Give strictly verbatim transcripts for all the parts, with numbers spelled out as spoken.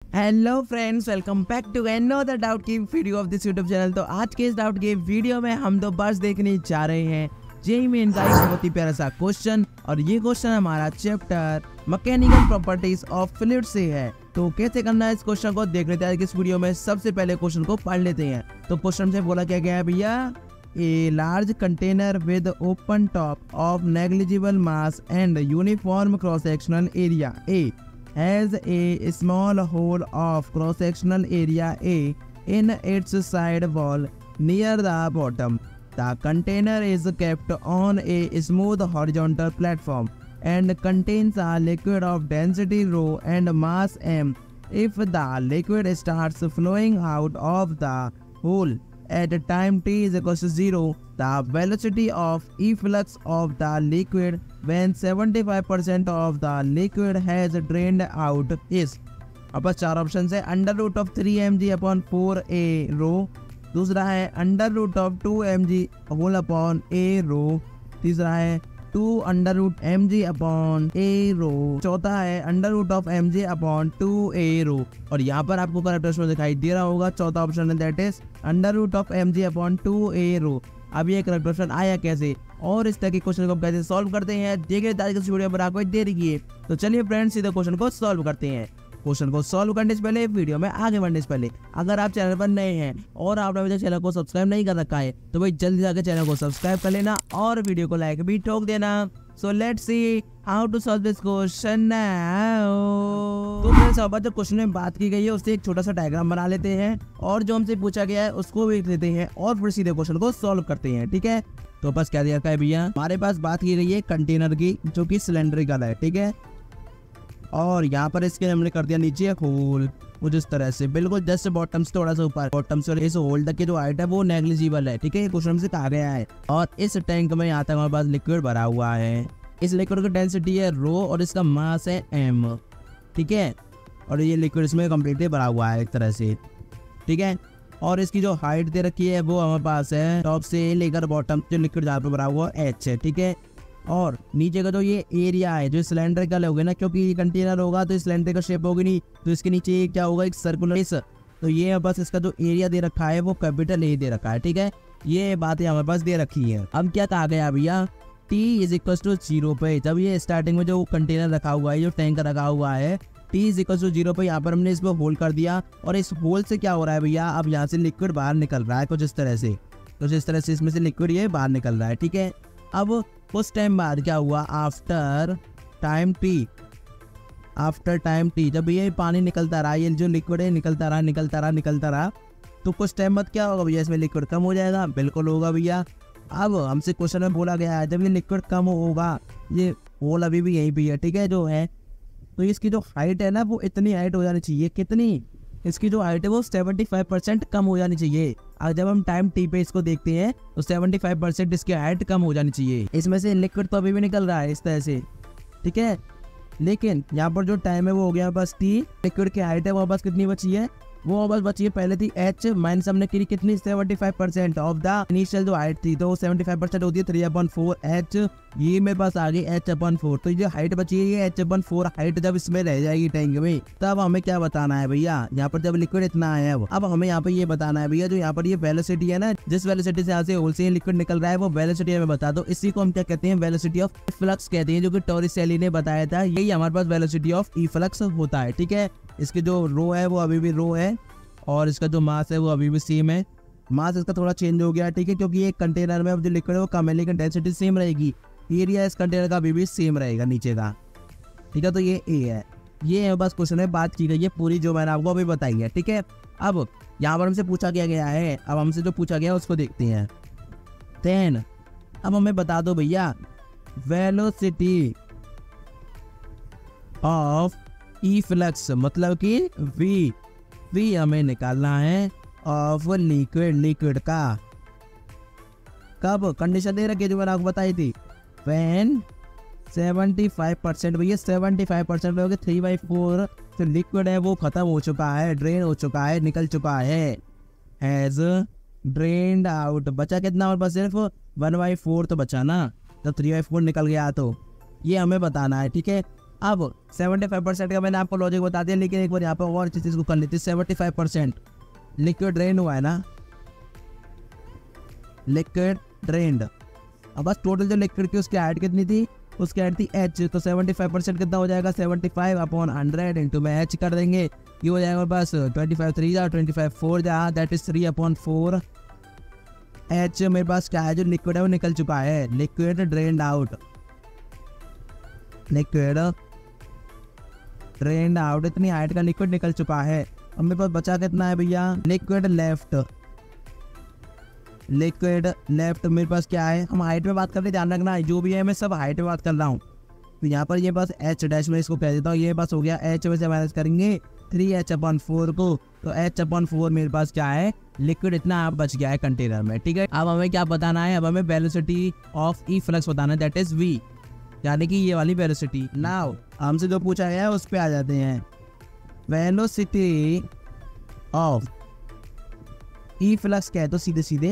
Hello friends, welcome back to another doubt game video of this YouTube channel. तो आज के इस doubt game video में हम दो बस देखने जा रहे हैं जेईई मेन का एक बहुत ही प्यारा सा क्वेश्चन, और ये क्वेश्चन हमारा chapter mechanical properties of fluid से है। तो कैसे करना है इस क्वेश्चन को देख लेते हैं इस वीडियो में। सबसे पहले क्वेश्चन को पढ़ लेते हैं। तो क्वेश्चन से बोला क्या गया है भैया, a large container with open top of negligible mass and uniform cross sectional area A has a small hole of cross-sectional area A in its side wall near the bottom. The container is kept on a smooth horizontal platform and contains a liquid of density rho and mass m. If the liquid starts flowing out of the hole at time t is equals to zero, the velocity of efflux of the liquid when seventy-five percent of the liquid has drained out is। अब बस चार option है, under root of three m ji upon four A rho, दूसरा है under root of two m g whole upon A rho, तीसरा है two under root m ji upon A rho, चौथा है under root of M G upon two A rho. और यहाँ पर आपको करेक्ट ऑप्शन दिखाई दे रहा होगा, चौथा ऑप्शन है that is under root of M G upon two A rho. अब ये करेक्ट ऑप्शन आया कैसे और इस तरह के क्वेश्चन को कैसे सॉल्व करते हैं, देखिए आज की वीडियो पर आपको देरी की है। तो चलिए फ्रेंड्स सीधे क्वेश्चन को सॉल्व करते हैं। क्वेश्चन को सॉल्व करने से पहले, वीडियो में आगे बढ़ने से पहले, अगर आप चैनल पर नए हैं और आपने अभी तक चैनल को सब्सक्राइब नहीं कर रखा है तो भाई जल्दी जाकर चैनल को सब्सक्राइब कर लेना और वीडियो को लाइक भी ठोक देना। So let's see how to solve this question now. तो फ्रेंड्स अब जो क्वेश्चन में बात की गई है उससे एक छोटा सा डायग्राम बना लेते हैं और जो हमसे पूछा गया है उसको भी लिख लेते हैं और फिर सीधे क्वेश्चन को सॉल्व करते हैं। ठीक है, तो बस क्या दिया है भैया, हमारे पास बात की गई है कंटेनर की जो कि सिलेंड्रिकल है। ठीक है, और यहाँ पर इसके हमने कर दिया नीचे होल कुछ इस तरह से, बिल्कुल जस्ट बॉटम से थोड़ा सा ऊपर, बॉटम से इस होल तक की जो हाइट है वो नेग्लिजिबल है। ठीक है, ये क्वेश्चन से कहा गया है। और इस टैंक में यहाँ तक हमारे पास लिक्विड भरा हुआ है। इस लिक्विड की डेंसिटी है रो और इसका मास है एम। ठीक है, और ये लिक्विड इसमें कम्प्लीटली भरा हुआ है एक तरह से। ठीक है, और इसकी जो हाइट दे रखी है वो हमारे पास है टॉप से लेकर बॉटम जो लिक्विड जहाँ पे भरा हुआ एच है। ठीक है, और नीचे का जो ये एरिया है जो सिलेंड्रिकल होगा ना, क्योंकि ये कंटेनर होगा तो सिलेंड्रिकल शेप होगी नहीं, तो इसके नीचे क्या होगा एक सर्कुलर। तो ये बस इसका जो एरिया दे रखा है वो कैपिटल ए दे रखा है। ठीक है, ये बातें हमारे पास दे रखी है। अब क्या कहा गया भैया, T is equal to zero पे, जब ये स्टार्टिंग में जो कंटेनर रखा हुआ है जो टैंक रखा हुआ है T is equal to zero पे, यहाँ पर हमने इसमें होल कर दिया और इस होल से क्या हो रहा है भैया, अब यहाँ से लिक्विड बाहर निकल रहा है कुछ इस तरह से, कुछ इस तरह से इसमें से लिक्विड ये बाहर निकल रहा है। ठीक है, अब कुछ टाइम बाद क्या हुआ, after time T, after time T जब ये पानी निकलता रहा, ये जो लिक्विड है निकलता रहा निकलता रहा निकलता रहा, तो कुछ टाइम बाद क्या होगा भैया, इसमें लिक्विड कम हो जाएगा। बिल्कुल होगा भैया। अब हमसे क्वेश्चन में बोला गया है जब ये लिक्विड कम होगा, ये होल अभी भी यहीं पे है। ठीक है, जो है तो इसकी जो हाइट है ना वो इतनी हाइट हो जानी चाहिए, कितनी, इसकी जो हाइट है वो पचहत्तर परसेंट कम हो जानी चाहिए। और जब हम टाइम टी पे इसको देखते हैं तो पचहत्तर परसेंट इसकी हाइट कम हो जानी चाहिए। इसमें से लिक्विड तो अभी भी निकल रहा है इस तरह से। ठीक है, लेकिन यहाँ पर जो टाइम है वो हो गया बस टी, लिक्विड की हाइट है वो बस कितनी बची है, वो बस बची है पहले थी एच माइनस हमने की कितनी पचहत्तर परसेंट ऑफ द इनिशियल जो हाइट थी, तो पचहत्तर परसेंट होती है थ्री अपॉन फोर एच, ये मेरे पास आ गई एच अपॉन फोर। तो ये हाइट बची है ये एच अपॉन फोर हाइट जब इसमें रह जाएगी टैंक में, तब हमें क्या बताना है भैया, यहाँ पर जब लिक्विड इतना आया है अब हमें यहाँ पर ये बताना है भैया जो यहाँ पर ये वेलोसिटी है ना, जिस वेलोसिटी से यहाँ से होल से लिक्विड निकल रहा है वो वेलोसिटी हमें बता दो। इसी को हम क्या कहते हैं, वेलोसिटी ऑफ इफ्लक्स कहते हैं, जो कि टॉरिसेली ने बताया था। यही हमारे पास वेलोसिटी ऑफ इफ्लक्स होता है। ठीक है, इसकी जो रो है वो अभी भी रो है और इसका जो मास है वो अभी भी सेम है। मास इसका थोड़ा चेंज हो गया। ठीक है, क्योंकि एक कंटेनर में जो लिक्विड है वो कम है लेकिन डेंसिटी सेम रहेगी। एरिया इस कंटेनर का अभी भी सेम रहेगा नीचे का। ठीक है, तो ये ए है। ये है बस क्वेश्चन में बात की गई है पूरी जो मैंने आपको अभी बताई है। ठीक है, अब यहाँ पर हमसे पूछा गया गया है, अब हमसे जो पूछा गया उसको देखते हैं। देन अब हमें बता दो भैया वेलोसिटी ऑफ इफ्लक्स, मतलब कि वी वी हमें निकालना है ऑफ लिक्विड, लिक्विड का कब, कंडीशन दे रखी है जो मैंने आपको बताई थी, व्हेन पचहत्तर परसेंट भैया पचहत्तर परसेंट हो गए थ्री बाई फोर, तो लिक्विड है वो खत्म हो चुका है, ड्रेन हो चुका है, निकल चुका है, हैज ड्रेन्ड आउट। बचा कितना हमारे पास, सिर्फ वन बाई फोर तो बचा ना, जब थ्री बाई फोर निकल गया तो ये हमें बताना है। ठीक है, अब पचहत्तर परसेंट का मैंने आपको लॉजिक बता दिया, लेकिन एक बार यहाँ पर और चीज़ को कर लेते हैं। पचहत्तर परसेंट लिक्विड ड्रेन हुआ है ना, लिक्विड ड्रेन्ड। अब बस टोटल जो लिक्विड की उसकी हाइट कितनी थी, उसकी हाइट थी एच, तो पचहत्तर परसेंट कितना हो जाएगा, पचहत्तर अपॉन हंड्रेड इंटू में एच कर देंगे, ये हो जाएगा बस पच्चीस थ्री जा पच्चीस फोर जा, that is three upon four. H मेरे पास क्या है, जो लिक्विड है वो निकल चुका है, liquid drained out, liquid drained out, इतनी हाइट का लिक्विड निकल चुका है। अब मेरे पास बचा कितना है भैया, लिक्विड लेफ्ट, लिक्विड लेफ्ट मेरे पास क्या है, हम हाइट में बात कर रहे, ध्यान रखना जो भी है मैं सब हाइट में बात कर रहा हूँ। तो यहाँ पर ये बस एच डैश में इसको कह देता हूँ, ये बस हो गया एच में से माइनस करेंगे थ्री एच अपॉन फोर को, तो एच अपॉन फोर मेरे पास क्या है, लिक्विड इतना आप बच गया है कंटेनर में, ठीक है। अब हमें क्या बताना है, अब हमें वेलोसिटी ऑफ ई फ्लक्स बताना है, दैट इज वी, यानी कि ये वाली वेलोसिटी। नाउ हमसे जो पूछा गया है उस पर आ जाते हैं, वेलोसिटी ऑफ ई फ्लक्स क्या है, तो सीधे सीधे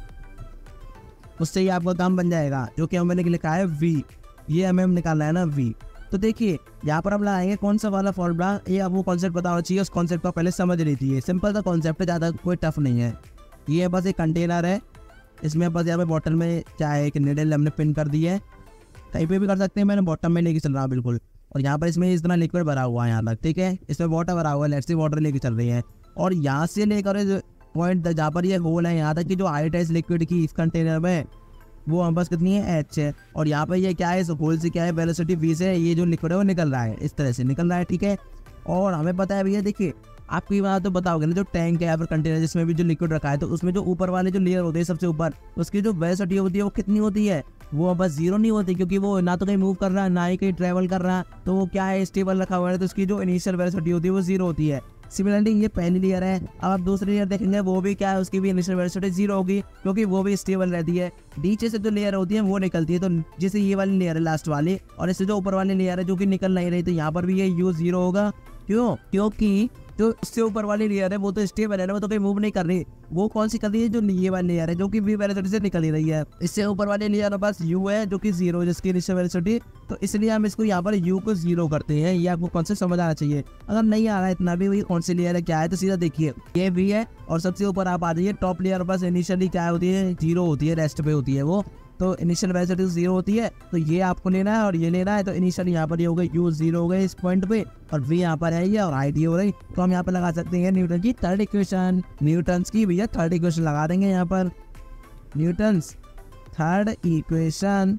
उससे ही आपका काम बन जाएगा, जो कि हमने लिखा है v, ये हमें हम निकालना है ना v। तो देखिए यहाँ पर हम लगाएंगे कौन सा वाला फॉर्मूला, ये आपको कॉन्सेप्ट पता होना चाहिए, उस कॉन्सेप्ट को पहले समझ लीजिए, सिंपल सा कॉन्सेप्ट है, ज़्यादा कोई टफ नहीं है। ये बस एक कंटेनर है, इसमें बस यहाँ पे बॉटल में चाहे एक निडल हमने पिन कर दी है, कहीं पे भी कर सकते हैं, मैंने बॉटम में लेके चल रहा हूँ बिल्कुल, और यहाँ पर इसमें इतना लिक्विड भरा हुआ है यहाँ तक, ठीक है, इसमें वाटर भरा हुआ है, लेट्स सी वाटर लेके चल रही है, और यहाँ से लेकर पॉइंट जहाँ पर ये होल है यहाँ तक की जो हाइट है इस लिक्विड की इस कंटेनर में, वो हम बस कितनी है, एच है, और यहाँ पर ये क्या है, इस होल से क्या है, वेलोसिटी वी से ये जो लिक्विड है वो निकल रहा है, इस तरह से निकल रहा है, ठीक है। और हमें पता है भैया, देखिए आपको ये बात तो बताओगे ना, जो टैंक है या फिर कंटेनर जिसमें भी जो लिक्विड रखा है, तो उसमें जो ऊपर वाले जो लेयर होते हैं सबसे ऊपर, उसकी जो वेलोसिटी होती है वो कितनी होती है, वो बस जीरो नहीं होती, क्योंकि वो ना तो कहीं मूव कर रहा है ना ही कहीं ट्रेवल कर रहा है, तो वो क्या है, स्टेबल रखा हुआ है, तो उसकी जो इनिशियल वेलोसिटी होती है वो जीरो होती है। सिमिलरली ये पहली लेयर है, अब आप दूसरी लेयर देखेंगे वो भी क्या है, उसकी भी इनिशियल वेलोसिटी जीरो होगी, क्योंकि वो भी स्टेबल रहती है। नीचे से जो लेयर होती है वो निकलती है, तो जैसे ये वाली लेयर है लास्ट वाली, और इससे जो ऊपर वाली लेयर है जो कि निकल नहीं रही, तो यहाँ पर भी ये यू जीरो होगा, क्यों, क्योंकि जो इससे ऊपर वाली लेयर है वो तो स्टेबल है ना, वो तो कहीं मूव नहीं कर रही, वो कौन सी कर रही है, जो ये वाली लेयर है जो कि वी वेलोसिटी से निकल ही रही है। इससे ऊपर वाली लेयर में बस यू है जो कि जीरो, जिसकी इनिशियल वेलोसिटी, तो इसलिए हम इसको यहाँ पर यू को जीरो करते हैं। ये आपको कॉन्सेप्ट समझ आना चाहिए, अगर नहीं आ रहा है इतना भी वही कौन सी लेयर है क्या है, तो सीधा देखिए ये वी है, और सबसे ऊपर आप आ जाइए, टॉप लेयर बस इनिशियली क्या होती है, जीरो होती है, रेस्ट पे होती है वो, तो इनिशियल वेलोसिटी जीरो होती है, तो ये आपको लेना है और ये लेना है, तो इनिशियल यहाँ पर ये हो गई यू जीरो हो गए इस पॉइंट पे, और वी यहाँ पर है ये, और हाइट ये हो रही, तो हम यहाँ पर लगा सकते हैं न्यूटन की थर्ड इक्वेशन, न्यूटन्स की भैया थर्ड इक्वेशन लगा देंगे यहाँ पर, न्यूटन्स थर्ड इक्वेशन,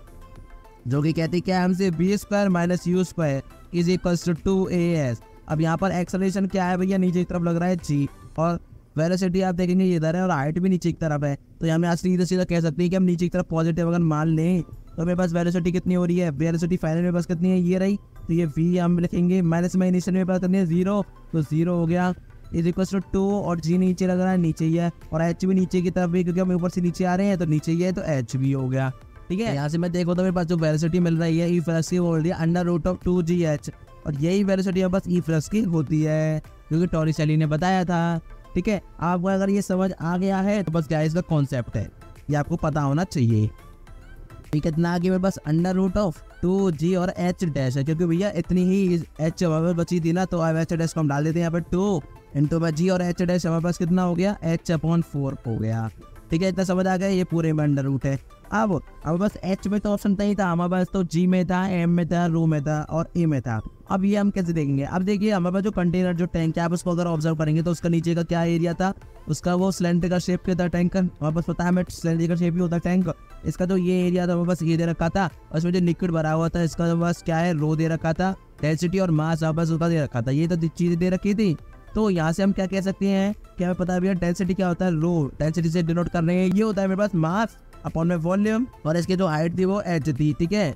जो कि कहती क्या है हमसे, B square minus U square is equals to two A S. अब यहाँ पर एक्सेलरेशन क्या है भैया, नीचे की तरफ लग रहा है जी, और वेलोसिटी आप देखेंगे ये इधर है, और हाइट भी नीचे की तरफ है, तो यहाँ में आज सीधा सीधा कह सकते हैं कि हम नीचे की तरफ पॉजिटिव अगर मान लें, तो मेरे पास वेलोसिटी कितनी हो रही है, वेलोसिटी फाइनल में पास कितनी है, ये रही, तो ये वी हम लिखेंगे, माइनस में इनिशियल में पास कितनी है, जीरो, तो जीरो हो गया इज इक्वल टू टू, और जी नीचे लग रहा है, नीचे ही है, और एच भी नीचे की तरफ भी, क्योंकि हम ऊपर से नीचे आ रहे हैं, तो नीचे ही है, तो एच भी हो गया, ठीक है। यहाँ से मैं देखो तो मेरे पास जो वेलोसिटी मिल रही है ई फ्लक्स की, वो बोल रही है under root of two G H, और यही वेलोसिटी बस ई फ्लक्स की होती है, क्योंकि टॉरिसेली ने बताया था, ठीक है। आपको अगर ये समझ आ गया है तो बस क्या इसका कॉन्सेप्ट है, ये आपको पता होना चाहिए, ठीक है। इतना आगे मेरे पास under root of two G और एच डैश है, क्योंकि भैया इतनी ही एच हमारे बची थी ना, तो अब एच डैश को हम डाल देते हैं यहाँ पर टू इंटू जी, और एच डैश हमारे पास कितना हो गया, एच अपॉन फोर हो गया, ठीक है। इतना समझ आ गया, ये पूरे में अंडर रूट है। अब अब बस एच में तो ऑप्शन नहीं था हमारे पास, तो जी में था, एम में था, रो में था और ए में था। अब ये हम कैसे देखेंगे, अब देखिए हमारे पास जो कंटेनर जो टैंक है, आप उसको अगर ऑब्जर्व करेंगे तो उसका नीचे का क्या एरिया था, उसका वो सिलेंडर का शेप के था टैंक का, हमारे पास पता है हमें सिलेंडर का शेप ही होता है टैंक, इसका जो ये एरिया था हमारे पास ये दे रखा था, और इसमें जो लिक्विड भरा हुआ था इसका बस क्या है, रो दे रखा था, डेंसिटी और मास आपस उसका दे रखा था, ये तो चीजें दे रखी थी। तो यहाँ से हम क्या कह सकते हैं, क्या हमें पता है भैया डेंसिटी क्या होता है, रो, डेंसिटी से डिनोट कर रहे हैं, ये होता है मेरे पास मास अपॉन में वॉल्यूम, और इसकी जो हाइट थी वो एच थी, ठीक है।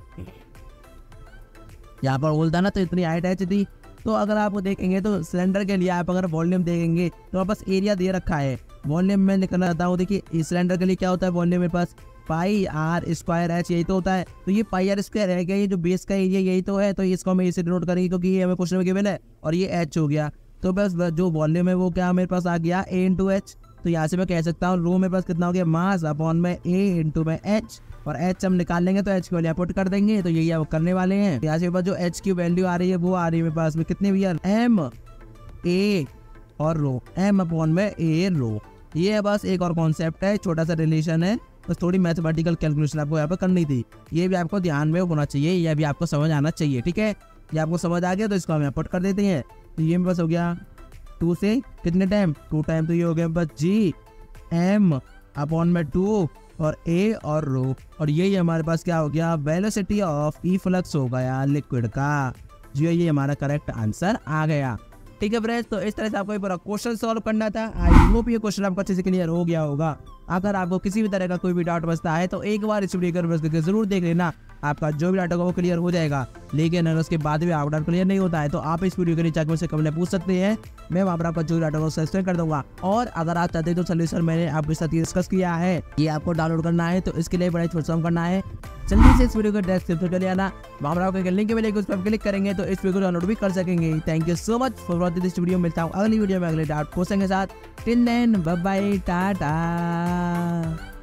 यहाँ पर बोलता ना, तो इतनी हाइट एच थी। तो अगर आप देखेंगे तो सिलेंडर के लिए आप अगर वॉल्यूम देखेंगे तो बस एरिया दे रखा है, वॉल्यूम में निकलना चाहता हूँ, देखिए इस सिलेंडर के लिए क्या होता है वॉल्यूम मेरे पास, पाई आर स्क्वायर एच, यही तो होता है, तो ये पाई आर स्क्वायर है क्या, ये जो बेस का एरिया यही तो है, तो इसको हम इसे डिनोट करेंगे क्योंकि ये हमें क्वेश्चन में गिवन है, और ये एच हो गया, तो बस जो वॉल्यूम है वो क्या मेरे पास आ गया ए इंटू एच, तो यहाँ से मैं कह सकता हूँ रो मेरे पास कितना हो गया, मास अपॉन में ए इंटू में एच, और एच हम निकाल लेंगे तो एच की वैल्यू पुट कर देंगे। तो यही आप करने वाले हैं। यहाँ से जो एच की वैल्यू आ रही है वो आ रही है मेरे पास में कितने भैया, एम ए और रो, एम अपॉन में ए रो। ये है बस एक और कॉन्सेप्ट है, छोटा सा रिलेशन है, बस थोड़ी मैथमेटिकल कैलकुलेशन आपको यहाँ पे करनी थी। ये भी आपको ध्यान में होना चाहिए, ये भी आपको समझ आना चाहिए। ठीक है, ये आपको समझ आ गया तो इसको हम यहाँ पुट कर देते हैं। तो ये बस हो गया टू से कितने टाइम, टू टाइम, तो ये हो गया बस जी एम अपॉन में टू और ए और रो। और यही हमारे पास क्या हो गया, वेलोसिटी ऑफ ई फ्लक्स हो गया लिक्विड का। जो ये हमारा करेक्ट आंसर आ गया। ठीक है फ्रेंड्स, तो इस तरह से आपको ये पूरा क्वेश्चन सॉल्व करना था। आई होप ये क्वेश्चन आपको अच्छे से क्लियर हो गया होगा। अगर आपको किसी भी तरह का कोई भी डाउट बचता है तो एक बार इस वीडियो को रिवर्स करके जरूर देख लेना, आपका जो भी डाउट होगा वो क्लियर हो जाएगा। लेकिन अगर उसके बाद भी आपका डाउट क्लियर नहीं होता है तो आप इस वीडियो के नीचे मुझसे कमेंट पूछ सकते हैं, मैं वहाँ पर आपका जो डाउट होगा एक्सप्लेन कर दूंगा। और अगर आप चाहते हैं तो सोल्यूशन मैंने आपके साथ डिस्कस किया है, ये आपको डाउनलोड करना है तो इसके लिए बड़ा परिश्रम करना है। जल्दी से इस वीडियो को डिस्क्रिप्शन चले आना, वहाँ पर आपको लिंक मिलेगी, उस पर क्लिक करेंगे तो इस वीडियो को डाउनलोड भी कर सकेंगे। Thank you so much for watching this video. मिलता हूँ अगली वीडियो में अगले डाउट क्वेश्चन के साथ। Till then bye bye, Tata.